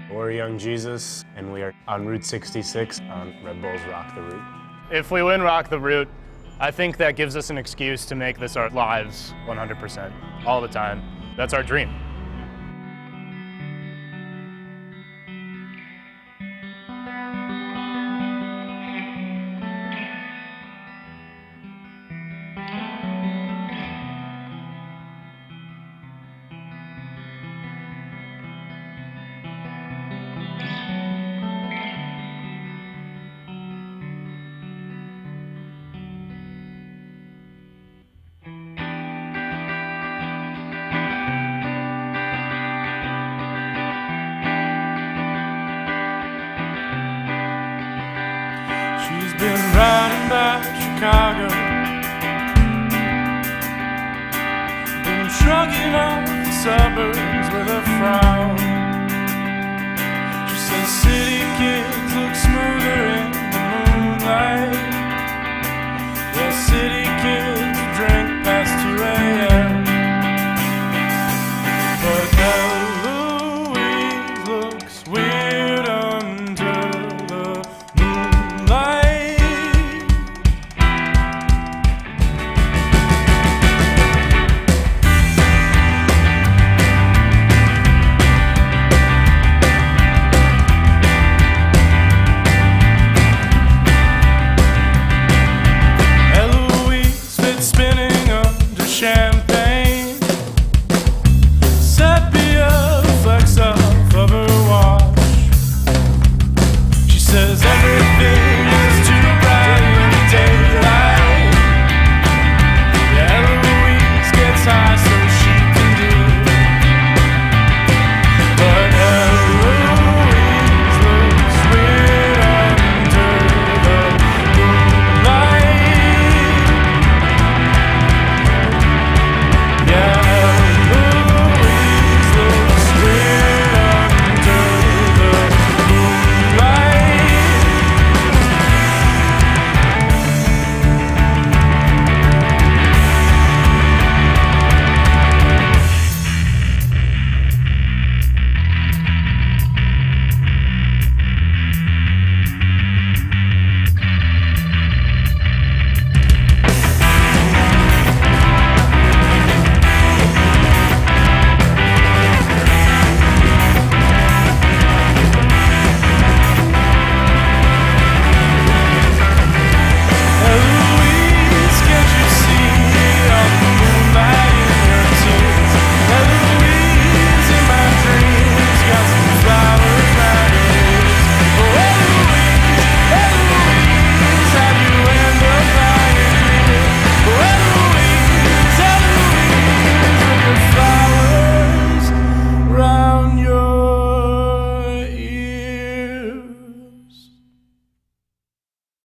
We're Young Jesus, and we are on Route 66 on Red Bull's Rock the Route. If we win Rock the Route, I think that gives us an excuse to make this our lives 100%, all the time. That's our dream. She's been riding by Chicago, been shrugging off the suburbs with a frown. She says city kids look smoother in the moonlight. Yeah, city